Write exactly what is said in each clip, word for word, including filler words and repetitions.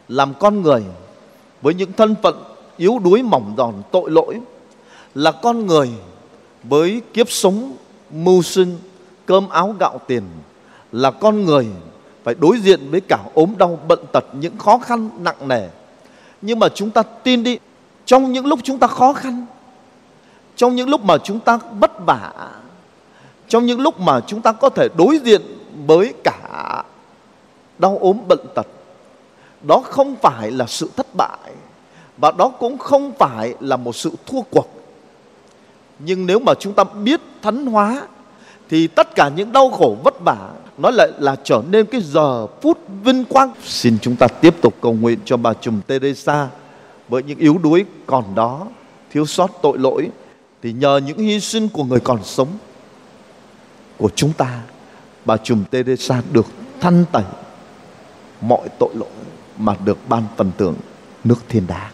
làm con người với những thân phận yếu đuối mỏng giòn tội lỗi, là con người với kiếp sống mưu sinh cơm áo gạo tiền, là con người phải đối diện với cả ốm đau bệnh tật, những khó khăn nặng nề. Nhưng mà chúng ta tin đi, trong những lúc chúng ta khó khăn, trong những lúc mà chúng ta vất vả, trong những lúc mà chúng ta có thể đối diện với cả đau ốm bệnh tật, đó không phải là sự thất bại, và đó cũng không phải là một sự thua cuộc. Nhưng nếu mà chúng ta biết thánh hóa, thì tất cả những đau khổ vất vả nó lại là trở nên cái giờ phút vinh quang. Xin chúng ta tiếp tục cầu nguyện cho bà Trùm Teresa với những yếu đuối còn đó, thiếu sót tội lỗi, thì nhờ những hy sinh của người còn sống của chúng ta, bà Trùm Teresa được thanh tẩy mọi tội lỗi mà được ban phần thưởng nước thiên đàng.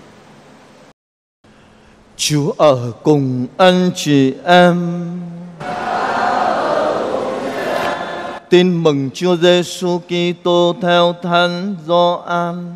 Chúa ở cùng anh chị em. Tin mừng Chúa Giêsu Kitô theo Thánh Gioan.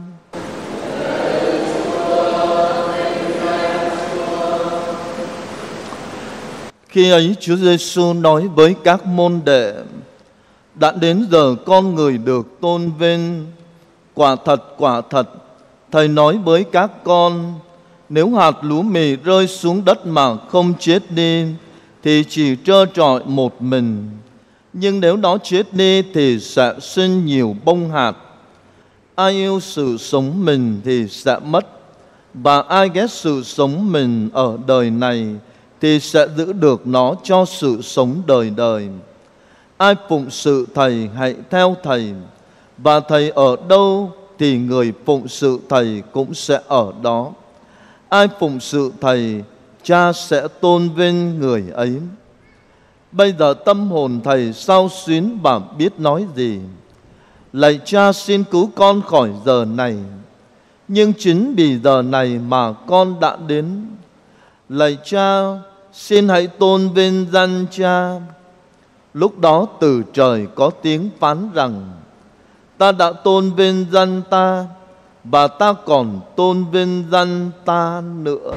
Khi ấy Chúa Giêsu nói với các môn đệ: đã đến giờ con người được tôn vinh. Quả thật, quả thật, Thầy nói với các con, nếu hạt lúa mì rơi xuống đất mà không chết đi, thì chỉ trơ trọi một mình. Nhưng nếu nó chết đi thì sẽ sinh nhiều bông hạt. Ai yêu sự sống mình thì sẽ mất, và ai ghét sự sống mình ở đời này thì sẽ giữ được nó cho sự sống đời đời. Ai phụng sự Thầy hãy theo Thầy, và Thầy ở đâu thì người phụng sự Thầy cũng sẽ ở đó. Ai phụng sự Thầy, Cha sẽ tôn vinh người ấy. Bây giờ tâm hồn Thầy xao xuyến và biết nói gì. Lạy Cha, xin cứu con khỏi giờ này. Nhưng chính vì giờ này mà con đã đến. Lạy Cha, xin hãy tôn vinh danh Cha. Lúc đó từ trời có tiếng phán rằng: ta đã tôn vinh danh ta, và ta còn tôn vinh danh ta nữa.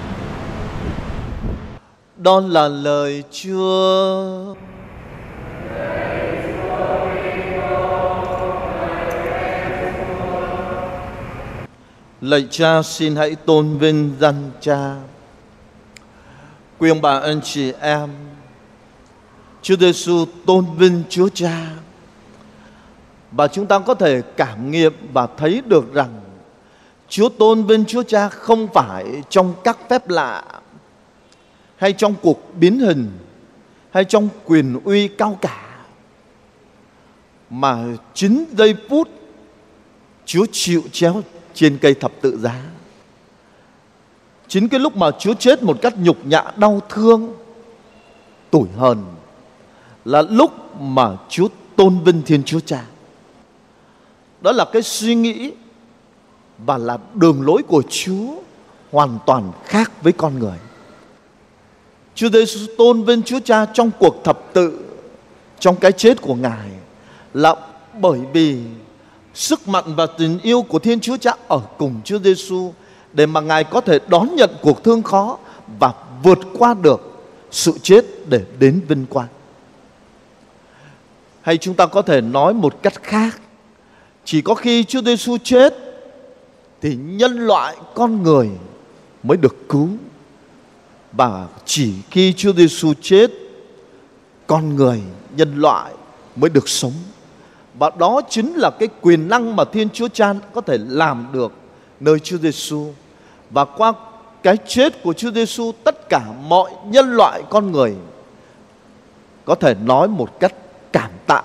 Đó là lời Chúa. Lạy Cha, xin hãy tôn vinh danh Cha. Quý ông bà anh chị em, Chúa Giêsu tôn vinh Chúa Cha, và chúng ta có thể cảm nghiệm và thấy được rằng Chúa tôn vinh Chúa Cha không phải trong các phép lạ, hay trong cuộc biến hình, hay trong quyền uy cao cả, mà chính giây phút Chúa chịu treo trên cây thập tự giá, chính cái lúc mà Chúa chết một cách nhục nhã đau thương, tủi hờn, là lúc mà Chúa tôn vinh Thiên Chúa Cha. Đó là cái suy nghĩ và là đường lối của Chúa hoàn toàn khác với con người. Chúa Giêsu tôn vinh Chúa Cha trong cuộc thập tự, trong cái chết của Ngài, là bởi vì sức mạnh và tình yêu của Thiên Chúa Cha ở cùng Chúa Giêsu, để mà Ngài có thể đón nhận cuộc thương khó và vượt qua được sự chết để đến vinh quang. Hay chúng ta có thể nói một cách khác, chỉ có khi Chúa Giêsu chết thì nhân loại con người mới được cứu, và chỉ khi Chúa Giêsu chết, con người nhân loại mới được sống. Và đó chính là cái quyền năng mà Thiên Chúa Cha có thể làm được nơi Chúa Giêsu. Và qua cái chết của Chúa Giêsu, tất cả mọi nhân loại con người có thể nói một cách cảm tạ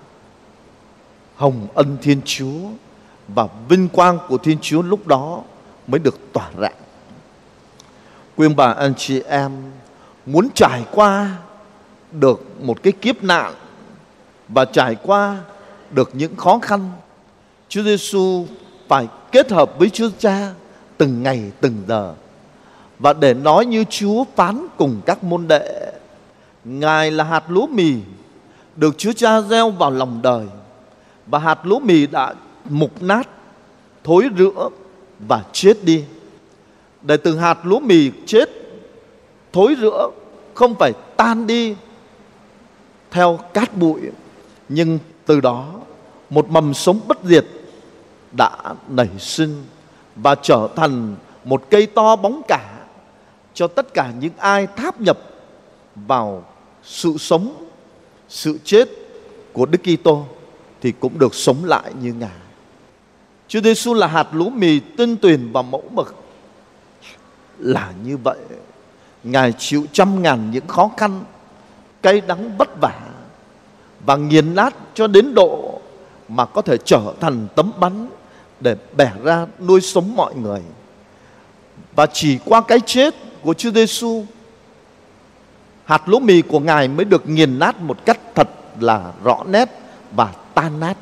hồng ân Thiên Chúa, và vinh quang của Thiên Chúa lúc đó mới được tỏa rạng. Quý ông bà anh chị em, muốn trải qua được một cái kiếp nạn và trải qua được những khó khăn, Chúa Giêsu phải kết hợp với Chúa Cha từng ngày từng giờ. Và để nói như Chúa phán cùng các môn đệ, Ngài là hạt lúa mì được Chúa Cha gieo vào lòng đời, và hạt lúa mì đã mục nát thối rữa và chết đi. Để từ hạt lúa mì chết, thối rữa, không phải tan đi theo cát bụi, nhưng từ đó một mầm sống bất diệt đã nảy sinh và trở thành một cây to bóng cả cho tất cả những ai tháp nhập vào sự sống, sự chết của Đức Kitô thì cũng được sống lại như Ngài. Chúa Giêsu là hạt lúa mì tinh tuyền và mẫu mực. Là như vậy, Ngài chịu trăm ngàn những khó khăn, cay đắng vất vả và nghiền nát cho đến độ mà có thể trở thành tấm bánh để bẻ ra nuôi sống mọi người. Và chỉ qua cái chết của Chúa Giêsu, hạt lúa mì của Ngài mới được nghiền nát một cách thật là rõ nét và tan nát.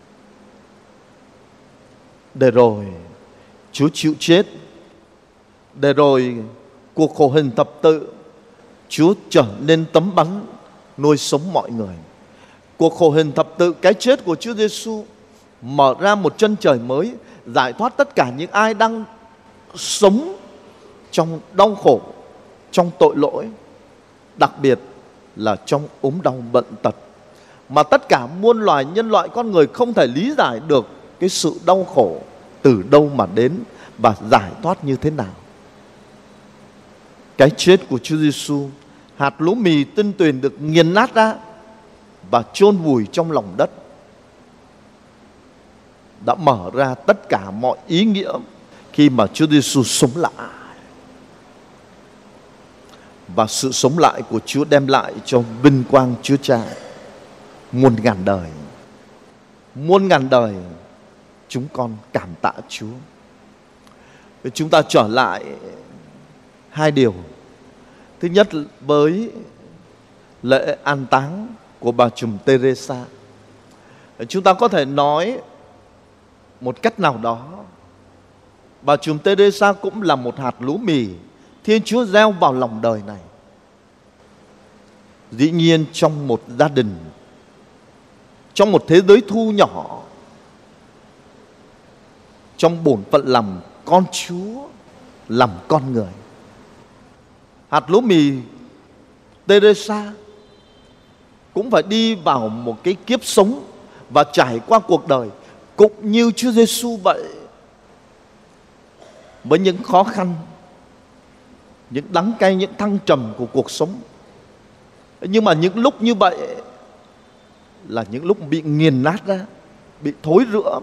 Để rồi Chúa chịu chết, để rồi cuộc khổ hình thập tự, Chúa trở nên tấm bánh nuôi sống mọi người. Cuộc khổ hình thập tự, cái chết của Chúa Giêsu mở ra một chân trời mới, giải thoát tất cả những ai đang sống trong đau khổ, trong tội lỗi, đặc biệt là trong ốm đau bệnh tật, mà tất cả muôn loài nhân loại con người không thể lý giải được cái sự đau khổ từ đâu mà đến và giải thoát như thế nào. Cái chết của Chúa Giêsu, hạt lúa mì tinh tuyền được nghiền nát ra và chôn vùi trong lòng đất, đã mở ra tất cả mọi ý nghĩa khi mà Chúa Giêsu sống lại. Và sự sống lại của Chúa đem lại cho vinh quang Chúa Cha muôn ngàn đời. Muôn ngàn đời chúng con cảm tạ Chúa. Chúng ta trở lại hai điều. Thứ nhất, với lễ an táng của bà trùm Teresa, chúng ta có thể nói một cách nào đó, bà trùm Teresa cũng là một hạt lúa mì Thiên Chúa gieo vào lòng đời này. Dĩ nhiên trong một gia đình, trong một thế giới thu nhỏ, trong bổn phận làm con Chúa, làm con người, hạt lúa mì Teresa cũng phải đi vào một cái kiếp sống và trải qua cuộc đời cũng như Chúa Giêsu vậy, với những khó khăn, những đắng cay, những thăng trầm của cuộc sống. Nhưng mà những lúc như vậy là những lúc bị nghiền nát ra, bị thối rữa.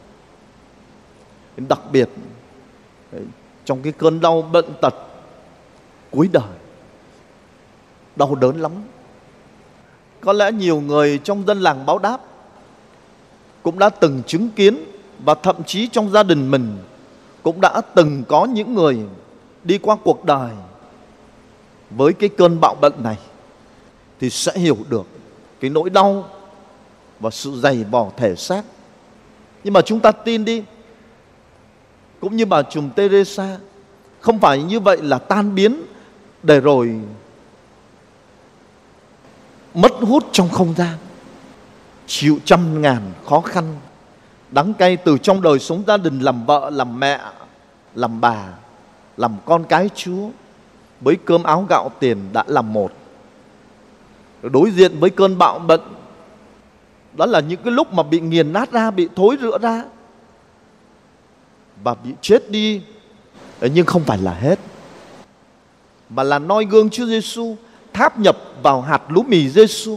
Đặc biệt trong cái cơn đau bệnh tật cuối đời, đau đớn lắm. Có lẽ nhiều người trong dân làng Báo Đáp cũng đã từng chứng kiến, và thậm chí trong gia đình mình cũng đã từng có những người đi qua cuộc đời với cái cơn bạo bệnh này, thì sẽ hiểu được cái nỗi đau và sự dày vò thể xác. Nhưng mà chúng ta tin đi, cũng như bà trùm Teresa, không phải như vậy là tan biến để rồi mất hút trong không gian, chịu trăm ngàn khó khăn, đắng cay từ trong đời sống gia đình, làm vợ, làm mẹ, làm bà, làm con cái Chúa. Với cơm áo gạo tiền đã làm một, đối diện với cơn bạo bệnh, đó là những cái lúc mà bị nghiền nát ra, bị thối rữa ra và bị chết đi. Nhưng không phải là hết, mà là noi gương Chúa Giêsu, tháp nhập vào hạt lúa mì Giêsu,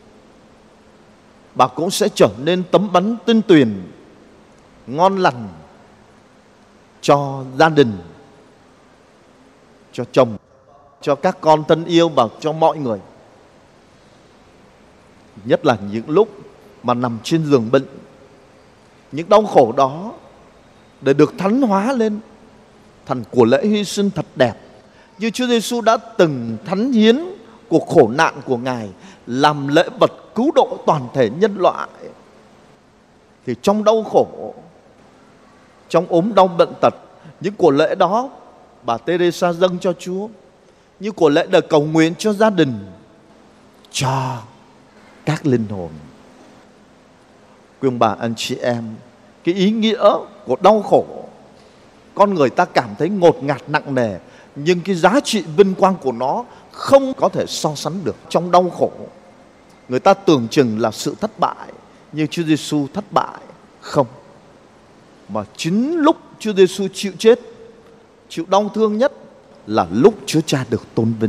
bà cũng sẽ trở nên tấm bánh tinh tuyền, ngon lành cho gia đình, cho chồng, cho các con thân yêu và cho mọi người. Nhất là những lúc mà nằm trên giường bệnh, những đau khổ đó để được thánh hóa lên thành của lễ hy sinh thật đẹp, như Chúa Giêsu đã từng thánh hiến cuộc khổ nạn của Ngài làm lễ vật cứu độ toàn thể nhân loại. Thì trong đau khổ, trong ốm đau bệnh tật, những của lễ đó bà Teresa dâng cho Chúa như của lễ để cầu nguyện cho gia đình, cho các linh hồn. Quý ông bà anh chị em, cái ý nghĩa của đau khổ, con người ta cảm thấy ngột ngạt nặng nề, nhưng cái giá trị vinh quang của nó không có thể so sánh được. Trong đau khổ, người ta tưởng chừng là sự thất bại, nhưng Chúa Giêsu thất bại không. Mà chính lúc Chúa Giêsu chịu chết, chịu đau thương nhất là lúc Chúa Cha được tôn vinh.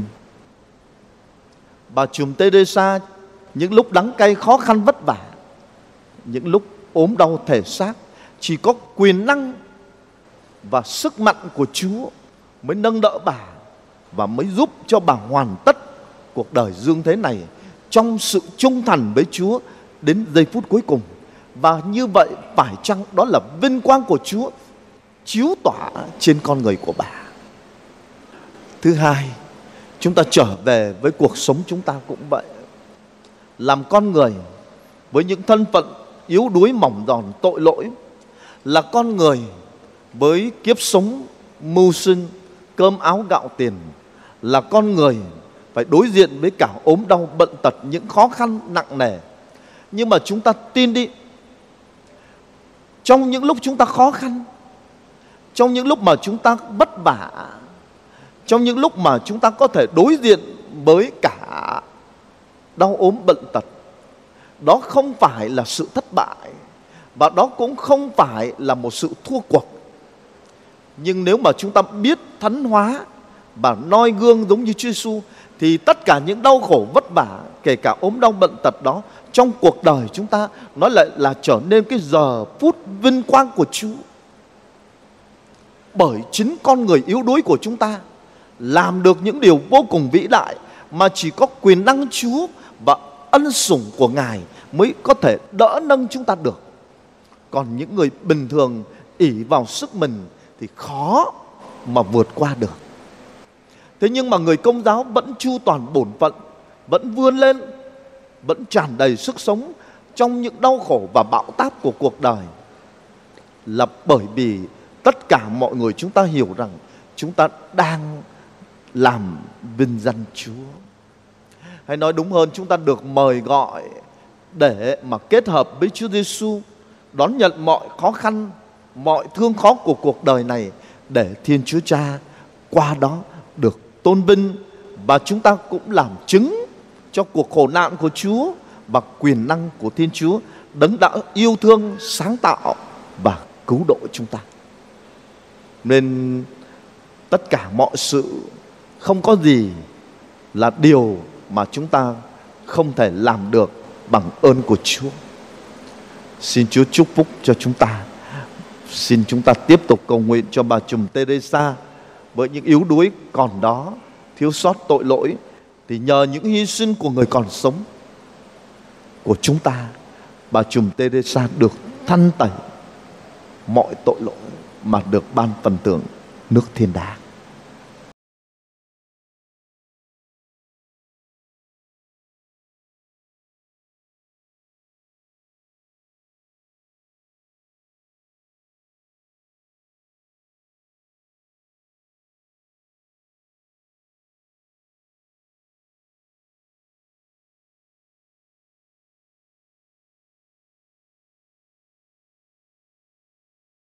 Bà trùm Teresa, những lúc đắng cay khó khăn vất vả, những lúc ốm đau thể xác, chỉ có quyền năng và sức mạnh của Chúa mới nâng đỡ bà và mới giúp cho bà hoàn tất cuộc đời dương thế này trong sự trung thành với Chúa đến giây phút cuối cùng. Và như vậy phải chăng đó là vinh quang của Chúa chiếu tỏa trên con người của bà? Thứ hai, chúng ta trở về với cuộc sống chúng ta cũng vậy. Làm con người với những thân phận yếu đuối mỏng giòn tội lỗi, là con người với kiếp sống mưu sinh cơm áo gạo tiền, là con người phải đối diện với cả ốm đau bệnh tật, những khó khăn nặng nề. Nhưng mà chúng ta tin đi, trong những lúc chúng ta khó khăn, trong những lúc mà chúng ta vất vả, trong những lúc mà chúng ta có thể đối diện với cả đau ốm bệnh tật, đó không phải là sự thất bại, và đó cũng không phải là một sự thua cuộc. Nhưng nếu mà chúng ta biết thánh hóa và noi gương giống như Chúa Giêsu, thì tất cả những đau khổ vất vả, kể cả ốm đau bệnh tật đó, trong cuộc đời chúng ta, nó lại là trở nên cái giờ phút vinh quang của Chúa. Bởi chính con người yếu đuối của chúng ta làm được những điều vô cùng vĩ đại mà chỉ có quyền năng Chúa và ân sủng của Ngài mới có thể đỡ nâng chúng ta được. Còn những người bình thường ỷ vào sức mình thì khó mà vượt qua được. Thế nhưng mà người Công giáo vẫn chu toàn bổn phận, vẫn vươn lên, vẫn tràn đầy sức sống trong những đau khổ và bão táp của cuộc đời, là bởi vì tất cả mọi người chúng ta hiểu rằng chúng ta đang làm vinh danh Chúa. Hay nói đúng hơn, chúng ta được mời gọi để mà kết hợp với Chúa Giêsu, đón nhận mọi khó khăn, mọi thương khó của cuộc đời này, để Thiên Chúa Cha qua đó được tôn vinh. Và chúng ta cũng làm chứng cho cuộc khổ nạn của Chúa và quyền năng của Thiên Chúa, đấng đã yêu thương, sáng tạo và cứu độ chúng ta. Nên tất cả mọi sự, không có gì là điều mà chúng ta không thể làm được bằng ơn của Chúa. Xin Chúa chúc phúc cho chúng ta. Xin chúng ta tiếp tục cầu nguyện cho bà trùm Teresa với những yếu đuối còn đó, thiếu sót tội lỗi, thì nhờ những hy sinh của người còn sống của chúng ta, bà trùm Teresa được thanh tẩy mọi tội lỗi mà được ban phần thưởng nước thiên đàng.